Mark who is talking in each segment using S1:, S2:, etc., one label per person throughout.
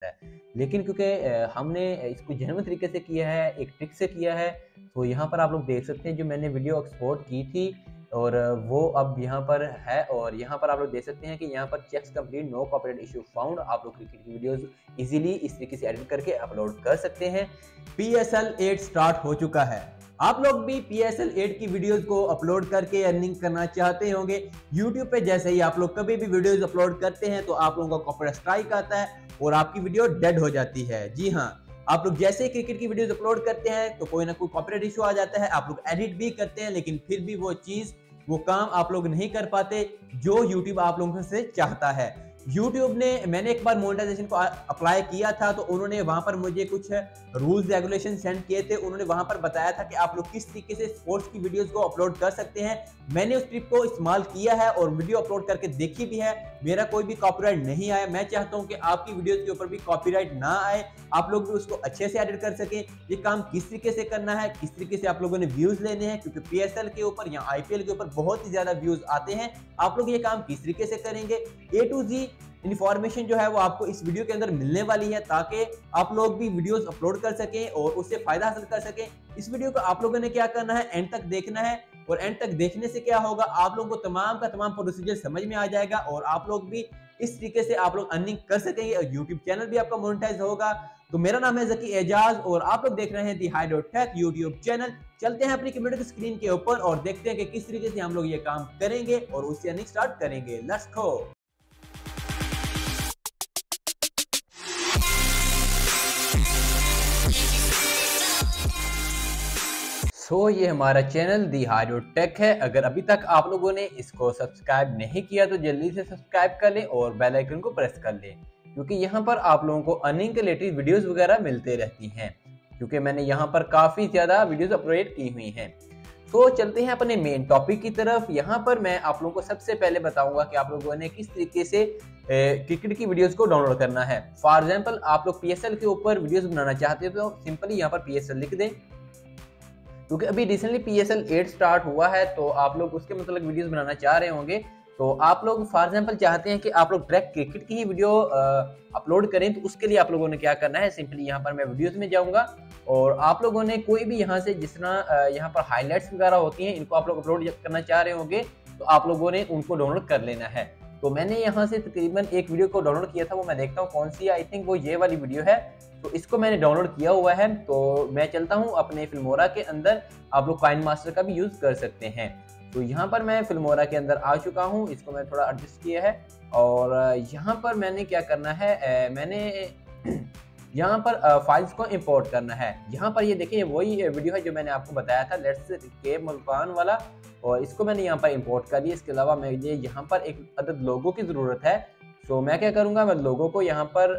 S1: है। लेकिन क्योंकि हमने इसको जेन्युइन तरीके से किया है, एक ट्रिक से किया है, तो यहाँ पर आप लोग देख सकते हैं जो मैंने वीडियो एक्सपोर्ट की थी और वो अब यहाँ पर है। और यहाँ पर आप लोग देख सकते हैं कि यहाँ पर checks complete, no copyright issue found. आप लोग क्रिकेट की वीडियोस इजीली इस तरीके से एडिट करके अपलोड कर सकते हैं। PSL 8 स्टार्ट हो चुका है। आप लोग भी PSL 8 की वीडियोस को अपलोड करके अर्निंग करना चाहते होंगे। YouTube पे जैसे ही आप लोग कभी भी वीडियोस अपलोड करते हैं तो आप लोगों का कॉपीराइट स्ट्राइक आता है और आपकी वीडियो डेड हो जाती है। जी हाँ, आप लोग जैसे ही क्रिकेट की वीडियोस अपलोड करते हैं तो कोई ना कोई कॉपीराइट इशू आ जाता है। आप लोग एडिट भी करते हैं लेकिन फिर भी वो काम आप लोग नहीं कर पाते जो YouTube आप लोगों से चाहता है। YouTube ने, मैंने एक बार मोनेटाइजेशन को अप्लाई किया था तो उन्होंने वहां पर मुझे कुछ रूल्स रेगुलेशन सेंड किए थे। उन्होंने वहां पर बताया था कि आप लोग किस तरीके से स्पोर्ट्स की वीडियोस को अपलोड कर सकते हैं। मैंने उस ट्रिक को इस्तेमाल किया है और वीडियो अपलोड करके देखी भी है, मेरा कोई भी कॉपीराइट नहीं आया। मैं चाहता हूं कि आपकी वीडियोस के ऊपर भी कॉपीराइट ना आए, आप लोग भी उसको अच्छे से एडिट कर सकें। ये काम किस तरीके से करना है, किस तरीके से आप लोगों ने व्यूज लेने हैं, क्योंकि PSL के ऊपर या IPL के ऊपर बहुत ही ज्यादा व्यूज आते हैं। आप लोग ये काम किस तरीके से करेंगे, A to Z इन्फॉर्मेशन जो है वो आपको इस वीडियो के अंदर मिलने वाली है, ताकि आप लोग भी वीडियोस अपलोड कर सकें और उससे फायदा हासिल कर सकें। इस वीडियो को आप लोगों ने क्या करना है, एंड तक देखना है। और एंड तक देखने से क्या होगा, आप लोगों को तमाम का तमाम प्रोसीजर समझ में आ जाएगा और आप लोग भी इस तरीके से आप लोग अर्निंग कर सकेंगे और यूट्यूब चैनल भी आपका मोनेटाइज होगा। तो मेरा नाम है ज़की एजाज और आप लोग देख रहे हैं the Hide Tech YouTube channel. चलते हैं अपनी कंप्यूटर की स्क्रीन के ऊपर और देखते हैं कि किस तरीके से हम लोग ये काम करेंगे और उससे अर्निंग स्टार्ट करेंगे। Let's go. ये हमारा चैनल दी हाइड टेक है। अगर अभी तक आप लोगों ने इसको सब्सक्राइब नहीं किया तो जल्दी से सब्सक्राइब कर लें और बेल आइकन को प्रेस कर लें, क्योंकि यहाँ पर आप लोगों को अर्निंग के रिलेटेड वीडियोस वगैरह मिलते रहती हैं, क्योंकि मैंने यहाँ पर काफ़ी ज़्यादा वीडियोस अपलोड की हुई हैं। तो चलते हैं अपने मेन टॉपिक की तरफ। यहाँ पर मैं आप लोगों को सबसे पहले बताऊंगा कि आप लोगों ने किस तरीके से क्रिकेट की वीडियोस को डाउनलोड करना है। फॉर एग्जाम्पल, आप लोग PSL के ऊपर वीडियोस बनाना चाहते हो तो सिंपली यहाँ पर PSL लिख दें, क्योंकि अभी रिसेंटली PSL 8 स्टार्ट हुआ है तो आप लोग उसके मतलब वीडियोस बनाना चाह रहे होंगे। तो आप लोग फॉर एग्जाम्पल चाहते हैं कि आप लोग डायरेक्ट क्रिकेट की ही वीडियो अपलोड करें, तो उसके लिए आप लोगों ने क्या करना है, सिंपली यहाँ पर मैं वीडियोस में जाऊंगा और आप लोगों ने कोई भी यहाँ से जिस तरह यहाँ पर हाईलाइट्स वगैरह होती हैं, इनको आप लोग अपलोड करना चाह रहे होंगे तो आप लोगों ने उनको डाउनलोड कर लेना है। तो मैंने यहाँ से तकरीबन एक वीडियो को डाउनलोड किया था, वो मैं देखता हूँ कौन सी है। आई थिंक वो ये वाली वीडियो है, तो इसको मैंने डाउनलोड किया हुआ है। तो मैं चलता हूँ अपने फिल्मोरा के अंदर, आप लोग काइनमास्टर का भी यूज कर सकते हैं। तो यहाँ पर मैं फिल्मोरा के अंदर आ चुका हूँ, इसको मैं थोड़ा एडजस्ट किया है और यहाँ पर मैंने क्या करना है, मैंने यहाँ पर फाइल्स को इंपोर्ट करना है। यहाँ पर ये देखिए वही वीडियो है जो मैंने आपको बताया था, लेट्स के मुल्तान वाला, और इसको मैंने यहाँ पर इंपोर्ट कर लिया। इसके अलावा मुझे यहाँ पर एक अदद लोगो की ज़रूरत है। तो मैं क्या करूँगा, मैं लोगो को यहाँ पर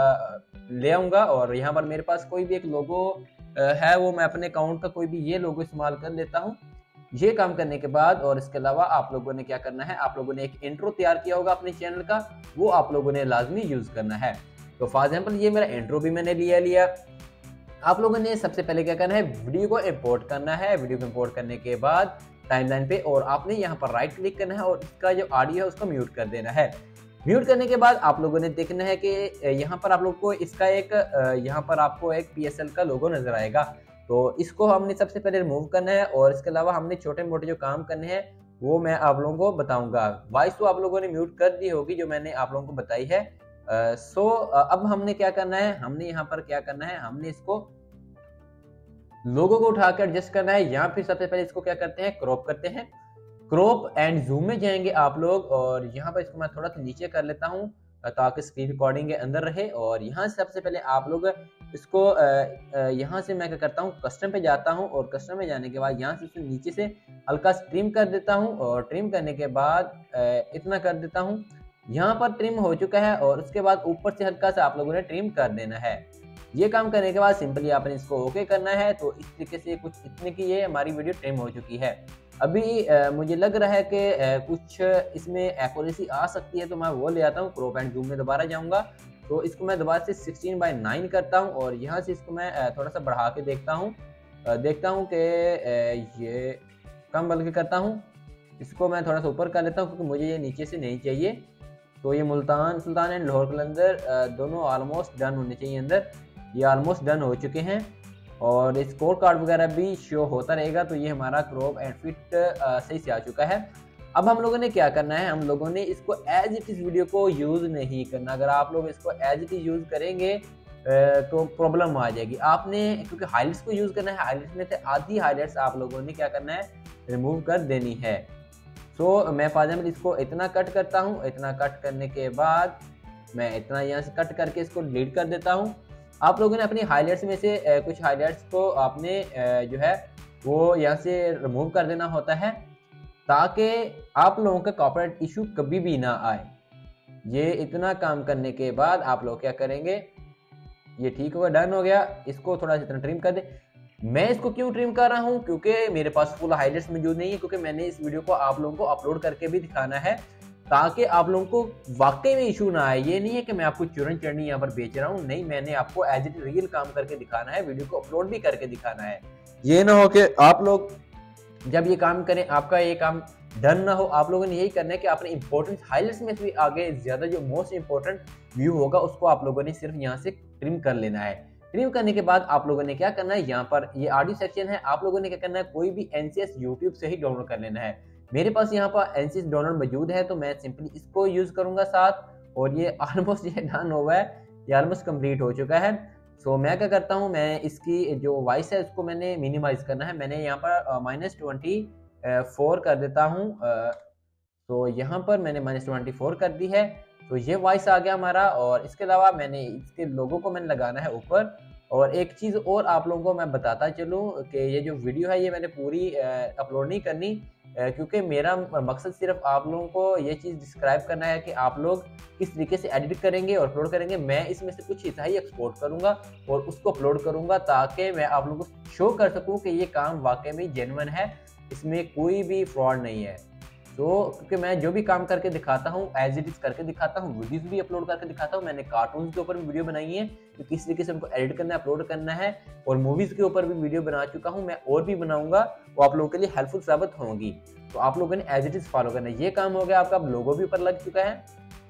S1: ले आऊँगा और यहाँ पर मेरे पास कोई भी एक लोगो है, वो मैं अपने अकाउंट का कोई भी ये लोगो इस्तेमाल कर लेता हूँ। ये काम करने के बाद और इसके अलावा आप लोगों ने क्या करना है, आप लोगों ने एक इंट्रो तैयार किया होगा अपने चैनल का, वो आप लोगों ने लाजमी यूज़ करना है। तो फॉर एग्जाम्पल ये मेरा इंट्रो भी मैंने लिया। आप लोगों ने सबसे पहले क्या करना है, वीडियो को इंपोर्ट करना है। वीडियो को इंपोर्ट करने के बाद टाइमलाइन पे और आपने यहाँ पर राइट क्लिक करना है और इसका जो ऑडियो है उसको म्यूट कर देना है। म्यूट करने के बाद आप लोगों ने देखना है कि यहाँ पर आप लोग को इसका एक यहाँ पर आपको एक PSL का लोगो नजर आएगा, तो इसको हमने सबसे पहले रिमूव करना है। और इसके अलावा हमने छोटे मोटे जो काम करने हैं वो मैं आप लोगों को बताऊंगा। वॉइस तो आप लोगों ने म्यूट कर दी होगी जो मैंने आप लोगों को बताई है। अब हमने क्या करना है, हमने यहाँ पर क्या करना है, हमने इसको लोगो को उठाकर एडजस्ट करना है। यहाँ फिर सबसे पहले इसको क्या करते हैं, क्रॉप करते हैं। क्रॉप एंड जूम में जाएंगे आप लोग और यहाँ पर इसको मैं थोड़ा सा नीचे कर लेता हूँ ताकि स्क्रीन रिकॉर्डिंग के अंदर रहे। और यहाँ से सबसे पहले आप लोग इसको यहाँ से मैं क्या करता हूँ, कस्टम पे जाता हूँ और कस्टम में जाने के बाद यहाँ से नीचे से हल्का ट्रिम कर देता हूँ और ट्रिम करने के बाद इतना कर देता हूँ। यहाँ पर ट्रिम हो चुका है और उसके बाद ऊपर से हल्का सा आप लोगों ने ट्रिम कर देना है। ये काम करने के बाद सिंपली आपने इसको ओके करना है। तो इस तरीके से कुछ इतने की ये हमारी वीडियो ट्रिम हो चुकी है। अभी मुझे लग रहा है कि कुछ इसमें एक्यूरेसी आ सकती है, तो मैं वो ले आता हूँ। क्रॉप एंड जूम में दोबारा जाऊँगा तो इसको मैं दोबारा से 16:9 करता हूँ और यहाँ से इसको मैं थोड़ा सा बढ़ा के देखता हूँ कि ये कम बल्कि करता हूँ। इसको मैं थोड़ा सा ऊपर कर लेता हूँ क्योंकि मुझे ये नीचे से नहीं चाहिए। तो ये मुल्तान सुल्तान एंड लाहौर कलंदर दोनों ऑलमोस्ट डन होने चाहिए अंदर। ये ऑलमोस्ट डन हो चुके हैं और स्कोर कार्ड वगैरह भी शो होता रहेगा। तो ये हमारा क्रॉप एंड फिट सही से आ चुका है। अब हम लोगों ने क्या करना है, हम लोगों ने इसको एज इट इज़ वीडियो को यूज़ नहीं करना। अगर आप लोग इसको एज इट इज़ यूज़ करेंगे तो प्रॉब्लम आ जाएगी। आपने क्योंकि हाइलाइट्स को यूज़ करना है, हाइलाइट्स में से आधी हाइलाइट्स आप लोगों ने क्या करना है, रिमूव कर देनी है। सो मैं फॉर एग्जाम्पल इसको इतना कट करता हूँ। इतना कट करने के बाद मैं इतना यहाँ से कट करके इसको डिलीट कर देता हूँ। आप लोगों ने अपनी हाइलाइट्स में से कुछ हाइलाइट्स को आपने जो है वो यहाँ से रिमूव कर देना होता है, ताकि आप लोगों का कॉपीराइट इशू कभी भी ना आए। ये इतना काम करने के बाद आप लोग क्या करेंगे, ये ठीक होगा, डन हो गया। इसको थोड़ा सा इतना ट्रिम कर दे। मैं इसको क्यों ट्रिम कर रहा हूँ, क्योंकि मेरे पास फुल हाइलाइट्स मौजूद नहीं है, क्योंकि मैंने इस वीडियो को आप लोगों को अपलोड करके भी दिखाना है, ताकि आप लोगों को वाकई में इशू ना आए। ये नहीं है कि मैं आपको चूरन चढ़नी यहाँ पर बेच रहा हूँ, नहीं, मैंने आपको एज इट रियल काम करके दिखाना है, वीडियो को अपलोड भी करके दिखाना है। ये ना हो कि आप लोग जब ये काम करें आपका ये काम डन ना हो। आप लोगों ने यही करना है कि आपने इंपॉर्टेंट हाइलाइट्स में भी आगे ज्यादा जो मोस्ट इंपॉर्टेंट व्यू होगा उसको आप लोगों ने सिर्फ यहाँ से ट्रिम कर लेना है। ट्रिम करने के बाद आप लोगों ने क्या करना है, यहाँ पर ये ऑडियो सेक्शन है, आप लोगों ने क्या करना है, कोई भी एनसीएस यूट्यूब से ही डाउनलोड कर लेना है। मेरे पास यहाँ पर एनसीएस डाउनलोड मौजूद है, तो मैं सिंपली इसको यूज करूंगा साथ। और ये ऑलमोस्ट ये डन हुआ है, ये ऑलमोस्ट कंप्लीट हो चुका है। सो मैं क्या करता हूँ, मैं इसकी जो वॉइस है उसको मैंने मिनिमाइज करना है। मैंने यहाँ पर -24 कर देता हूँ। तो यहाँ पर मैंने -24 कर दी है। तो ये वॉइस आ गया हमारा। और इसके अलावा मैंने इसके लोगों को मैंने लगाना है ऊपर। और एक चीज़ और आप लोगों को मैं बताता चलूँ कि ये जो वीडियो है ये मैंने पूरी अपलोड नहीं करनी, क्योंकि मेरा मकसद सिर्फ आप लोगों को ये चीज़ डिस्क्राइब करना है कि आप लोग किस तरीके से एडिट करेंगे और अपलोड करेंगे। मैं इसमें से कुछ हिस्सा ही एक्सपोर्ट करूंगा और उसको अपलोड करूंगा, ताकि मैं आप लोगों को शो कर सकूं कि ये काम वाकई में जेन्युइन है, इसमें कोई भी फ्रॉड नहीं है। तो क्योंकि मैं जो भी काम करके दिखाता हूँ एज इट इज करके दिखाता हूँ, वीडियोस भी अपलोड करके दिखाता हूँ। मैंने कार्टून्स के ऊपर भी वीडियो बनाई है कि किस तरीके से उनको एडिट करना है, अपलोड करना है। और मूवीज के ऊपर भी वीडियो बना चुका हूँ मैं, और भी बनाऊंगा, वो आप लोगों के लिए हेल्पफुल साबित होंगी। तो आप लोगों ने एज इट इज फॉलो करना है। ये काम हो गया आपका, लोगो भी ऊपर लग चुका है।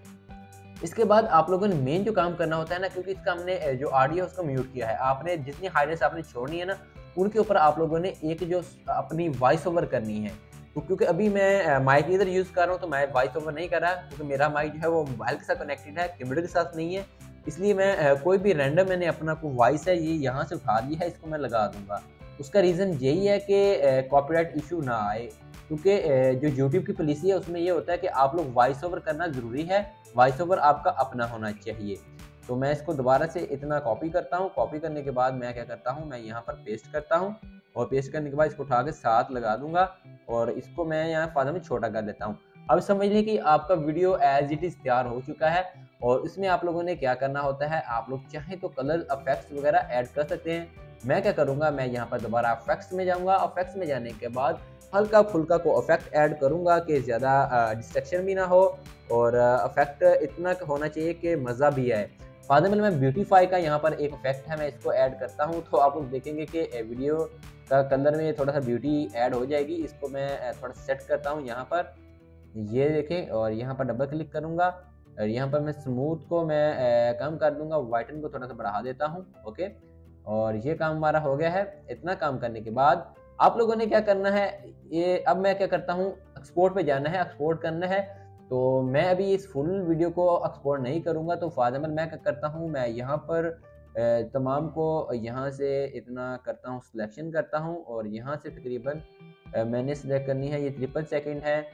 S1: इसके बाद आप लोगों ने मेन जो काम करना होता है ना, क्योंकि इसका हमने जो ऑडियो है उसको म्यूट किया है, आपने जितनी हाइलाइट्स आपने छोड़नी है ना, उनके ऊपर आप लोगों ने एक जो अपनी वॉइस ओवर करनी है। तो क्योंकि अभी मैं माइक इधर यूज़ कर रहा हूँ, तो मैं वॉइस ओवर नहीं कर रहा, क्योंकि मेरा माइक जो है वो मोबाइल के साथ कनेक्टेड है, कंप्यूटर के साथ नहीं है। इसलिए मैं कोई भी रैंडम मैंने अपना कोई वॉइस है ये यहाँ से उठा लिया है, इसको मैं लगा दूंगा। उसका रीज़न यही है कि कॉपीराइट इशू ना आए, क्योंकि जो यूट्यूब की पॉलिसी है उसमें ये होता है कि आप लोग वॉइस ओवर करना ज़रूरी है, वॉइस ओवर आपका अपना होना चाहिए। तो मैं इसको दोबारा से इतना कॉपी करता हूँ। कॉपी करने के बाद मैं क्या करता हूँ, मैं यहाँ पर पेस्ट करता हूँ, और पेस्ट करने के बाद इसको उठा के साथ लगा दूंगा, और इसको मैं यहाँ फायदा में छोटा कर देता हूँ। अब समझ लें कि आपका वीडियो एज इट इज़ तैयार हो चुका है। और इसमें आप लोगों ने क्या करना होता है, आप लोग चाहें तो कलर इफेक्ट्स वगैरह ऐड कर सकते हैं। मैं क्या करूँगा, मैं यहाँ पर दोबारा इफेक्ट्स में जाऊँगा। इफेक्ट्स में जाने के बाद हल्का फुल्का को इफेक्ट ऐड करूँगा कि ज़्यादा डिस्ट्रैक्शन भी ना हो, और इफेक्ट इतना होना चाहिए कि मज़ा भी आए। फादर में मैं ब्यूटीफाई का यहाँ पर एक इफेक्ट है, मैं इसको ऐड करता हूँ, तो आप लोग देखेंगे कि वीडियो का कलर में थोड़ा सा ब्यूटी ऐड हो जाएगी। इसको मैं थोड़ा सेट करता हूँ यहाँ पर, ये देखें, और यहाँ पर डबल क्लिक करूँगा, और यहाँ पर मैं स्मूथ को मैं कम कर दूंगा, वाइटन को थोड़ा सा बढ़ा देता हूँ। ओके, और ये काम हमारा हो गया है। इतना काम करने के बाद आप लोगों ने क्या करना है, ये अब मैं क्या करता हूँ, एक्सपोर्ट पे जाना है, एक्सपोर्ट करना है। तो मैं अभी इस फुल वीडियो को एक्सपोर्ट नहीं करूँगा, तो फॉर एग्जाम्पल मैं क्या करता हूँ, मैं यहाँ पर तमाम को यहाँ से इतना करता हूँ, सिलेक्शन करता हूँ, और यहाँ से तकरीबन मैंने सिलेक्ट करनी है, ये 53 सेकंड है,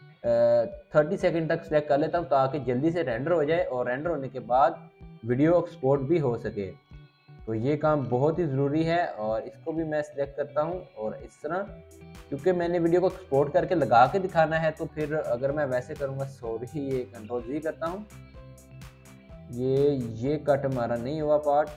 S1: 30 सेकंड तक सिलेक्ट कर लेता हूँ, ताकि जल्दी से रेंडर हो जाए, और रेंडर होने के बाद वीडियो एक्सपोर्ट भी हो सके। तो ये काम बहुत ही ज़रूरी है, और इसको भी मैं सिलेक्ट करता हूँ। और इस तरह, क्योंकि मैंने वीडियो को एक्सपोर्ट करके लगा के दिखाना है, तो फिर अगर मैं वैसे करूँगा, सॉरी, ये Ctrl+Z करता हूँ, ये कट हमारा नहीं हुआ पार्ट,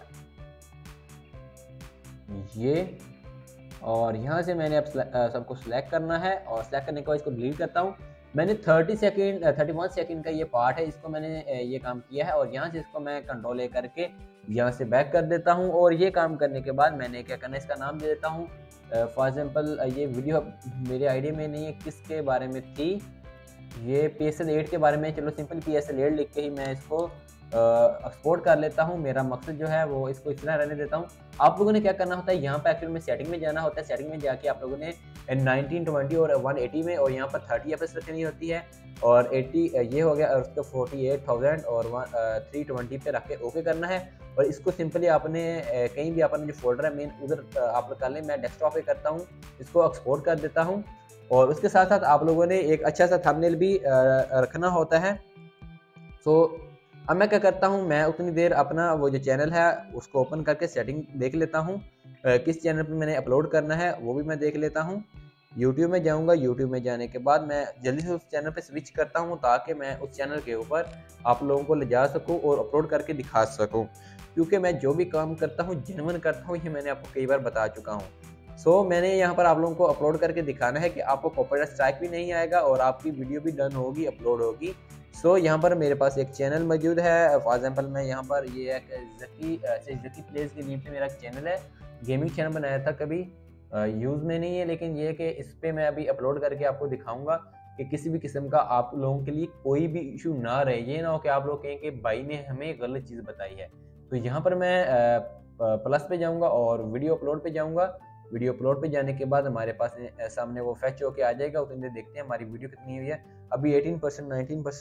S1: ये, और यहाँ से मैंने अब सबको सिलेक्ट करना है, और सिलेक्ट करने के बाद इसको डिलीट करता हूँ। मैंने 31 सेकंड का ये पार्ट है, इसको मैंने ये काम किया है, और यहाँ से इसको मैं Ctrl+A करके यहाँ से बैक कर देता हूँ। और ये काम करने के बाद मैंने क्या करना है, इसका नाम दे देता हूँ, फॉर एग्जाम्पल ये वीडियो मेरे आइडिया में नहीं है किसके बारे में थी, ये PSL 8 के बारे में, चलो सिंपल PSL 8 लिख के ही मैं इसको एक्सपोर्ट कर लेता हूँ। मेरा मकसद जो है वो इसको इस तरह रहने देता हूँ। आप लोगों ने क्या करना होता है, यहाँ पे एक्चुअली में सेटिंग में जाना होता है। सेटिंग में जाके आप लोगों ने 1920 और 180 में, और यहाँ पर 30 FPS रखनी होती है, और 80 ये हो गया, और उसको 48,000 और 320 पे रख के ओके करना है। और इसको सिंपली आपने कहीं भी अपना जो फोल्डर है मेन उधर आप कर लें। मैं डेस्कटॉप पे करता हूँ, इसको एक्सपोर्ट कर देता हूँ। और उसके साथ साथ आप लोगों ने एक अच्छा सा थंबनेल भी रखना होता है। सो अब मैं क्या करता हूँ, मैं उतनी देर अपना वो जो चैनल है उसको ओपन करके सेटिंग देख लेता हूँ, किस चैनल पे मैंने अपलोड करना है वो भी मैं देख लेता हूँ। यूट्यूब में जाऊँगा, यूट्यूब में जाने के बाद मैं जल्दी से उस चैनल पे स्विच करता हूँ, ताकि मैं उस चैनल के ऊपर आप लोगों को ले जा सकूँ और अपलोड करके दिखा सकूँ। क्योंकि मैं जो भी काम करता हूँ जेन्युइन करता हूँ, ये मैंने आपको कई बार बता चुका हूँ। सो मैंने यहाँ पर आप लोगों को अपलोड करके दिखाना है कि आपको कॉपीराइट स्ट्राइक भी नहीं आएगा और आपकी वीडियो भी डन होगी, अपलोड होगी। सो यहाँ पर मेरे पास एक चैनल मौजूद है। फॉर एग्जांपल मैं यहाँ पर ये एक ज़की प्लेस के नेम से मेरा चैनल है, गेमिंग चैनल बनाया था, कभी यूज़ में नहीं है, लेकिन ये कि इस पर मैं अभी अपलोड करके आपको दिखाऊंगा कि किसी भी किस्म का आप लोगों के लिए कोई भी इशू ना रहे। ये ना हो कि आप लोग कहें कि भाई ने हमें गलत चीज़ बताई है। तो यहाँ पर मैं प्लस पे जाऊँगा और वीडियो अपलोड पे जाऊँगा। वीडियो अपलोड पे जाने के बाद हमारे पास सामने वो फैच होके आ जाएगा। उतनी देर देखते हैं हमारी वीडियो कितनी हुई है। अभी 18%,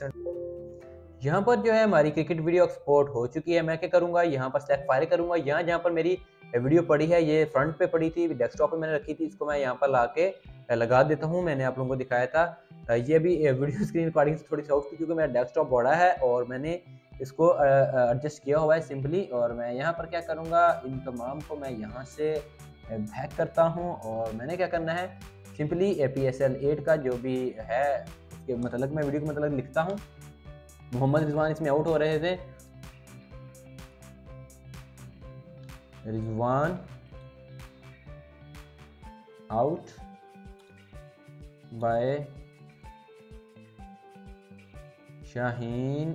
S1: 19%। यहाँ पर जो है हमारी क्रिकेट वीडियो एक्सपोर्ट हो चुकी है। मैं क्या करूँगा, यहाँ पर सेलेक्ट फाइल करूँगा। यहाँ जहाँ पर मेरी वीडियो पड़ी है, ये फ्रंट पे पड़ी थी, डेस्कटॉप पे मैंने रखी थी, इसको मैं यहाँ पर ला के लगा देता हूँ। मैंने आप लोगों को दिखाया था। ये भी वीडियो स्क्रीन रिकॉर्डिंग से थोड़ी सॉफ्ट थी, क्योंकि मेरा डेस्कटॉप बड़ा है और मैंने इसको एडजस्ट किया हुआ है सिंपली। और मैं यहाँ पर क्या करूँगा, इन तमाम को मैं यहाँ से बैक करता हूँ। और मैंने क्या करना है, सिंपली PSL 8 का जो भी है उसके मतलब मैं वीडियो का मतलब लिखता हूँ। मोहम्मद रिजवान इसमें आउट हो रहे थे, Rizwan out by Shaheen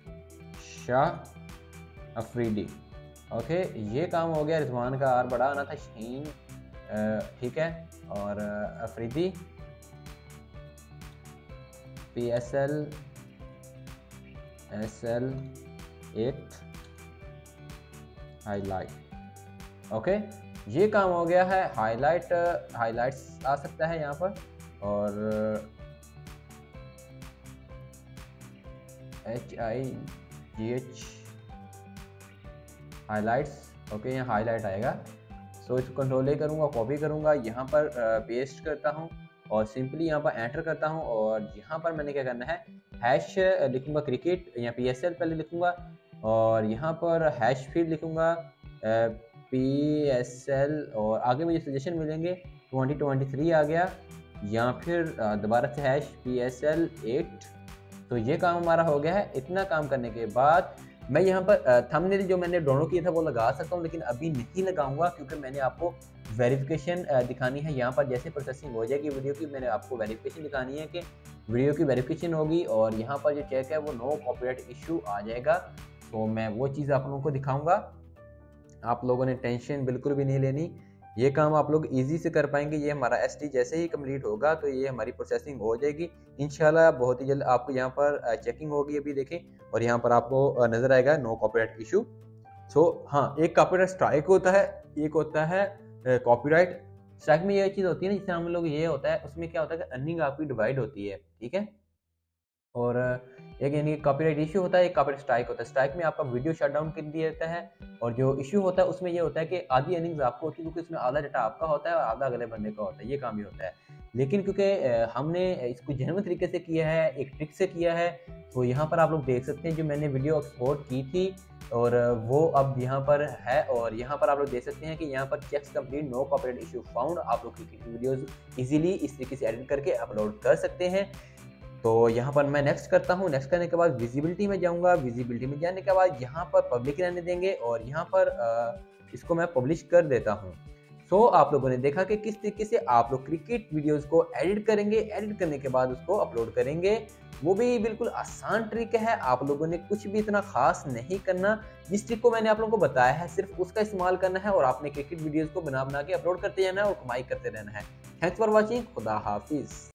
S1: Shah Afridi. Okay, ये काम हो गया। रिजवान का आर बड़ा आना था, शाहीन ठीक है, और अफरीदी PSL 8 हाईलाइट। ओके, ये काम हो गया है। हाईलाइट्स आ सकता है यहाँ पर, और HIGH हाईलाइट्स। ओके, यहाँ हाईलाइट आएगा। सो इसको कंट्रोल ए करूँगा, कॉपी करूँगा, यहाँ पर पेस्ट करता हूँ और सिंपली यहाँ पर एंटर करता हूँ। और यहाँ पर मैंने क्या करना है, हैश लिखूँगा क्रिकेट या PSL पहले लिखूँगा, और यहाँ पर हैश फिर लिखूँगा PSL, और आगे मुझे सजेशन मिलेंगे 2023 आ गया, या फिर दोबारा से हैश PSL 8। तो ये काम हमारा हो गया है। इतना काम करने के बाद मैं यहाँ पर थंबनेल जो मैंने डाउनलोड किया था वो लगा सकता हूँ, लेकिन अभी नहीं लगाऊंगा, क्योंकि मैंने आपको वेरिफिकेशन दिखानी है। यहाँ पर जैसे प्रोसेसिंग हो जाएगी वीडियो की, मैंने आपको वेरिफिकेशन दिखानी है कि वीडियो की वेरिफिकेशन होगी, और यहाँ पर जो चेक है वो नो कॉपीराइट इशू आ जाएगा। तो मैं वो चीज़ आप लोगों को दिखाऊंगा। आप लोगों ने टेंशन बिल्कुल भी नहीं लेनी, ये काम आप लोग इजी से कर पाएंगे। ये हमारा ST जैसे ही कंप्लीट होगा तो ये हमारी प्रोसेसिंग हो जाएगी इंशाल्लाह। बहुत ही जल्द आपको यहाँ पर चेकिंग होगी, अभी देखें, और यहाँ पर आपको नज़र आएगा नो कॉपीराइट इशू। सो हाँ, एक कॉपीराइट स्ट्राइक होता है, एक होता है कॉपीराइट स्ट्राइक। में ये चीज़ होती है ना, जिससे हम लोग ये होता है, उसमें क्या होता है कि अर्निंग आपकी डिवाइड होती है, ठीक है। और एक यानी कॉपीराइट इशू होता है, एक कॉपीराइट स्ट्राइक होता है। स्ट्राइक में आपका वीडियो शट डाउन कर दिया जाता है, और जो इशू होता है उसमें ये होता है कि आधी अर्निंग्स आपको होती है, क्योंकि उसमें आधा डाटा आपका होता है और आधा अगले बंदे का होता है। ये काम ही होता है। लेकिन क्योंकि हमने इसको जेन्युइन तरीके से किया है, एक ट्रिक से किया है, तो यहाँ पर आप लोग देख सकते हैं जो मैंने वीडियो एक्सपोर्ट की थी और वो अब यहाँ पर है। और यहाँ पर आप लोग देख सकते हैं कि यहाँ पर checks complete, no copyright issue found. आप लोग की वीडियोस इजीली इस तरीके से एडिट करके अपलोड कर सकते हैं। तो यहाँ पर मैं नेक्स्ट करता हूँ। नेक्स्ट करने के बाद विजिबिलिटी में जाऊँगा। विजिबिलिटी में जाने के बाद यहाँ पर पब्लिक रहने देंगे, और यहाँ पर इसको मैं पब्लिश कर देता हूँ। सो आप लोगों ने देखा कि किस तरीके से आप लोग क्रिकेट वीडियोस को एडिट करेंगे। एडिट करने के बाद उसको अपलोड करेंगे, वो भी बिल्कुल आसान ट्रिक है। आप लोगों ने कुछ भी इतना खास नहीं करना। जिस ट्रिक को मैंने आप लोगों को बताया है सिर्फ उसका इस्तेमाल करना है, और आपने क्रिकेट वीडियोस को बना बना के अपलोड करते जाना है और कमाई करते रहना है। Thanks for watching. खुदा हाफिज।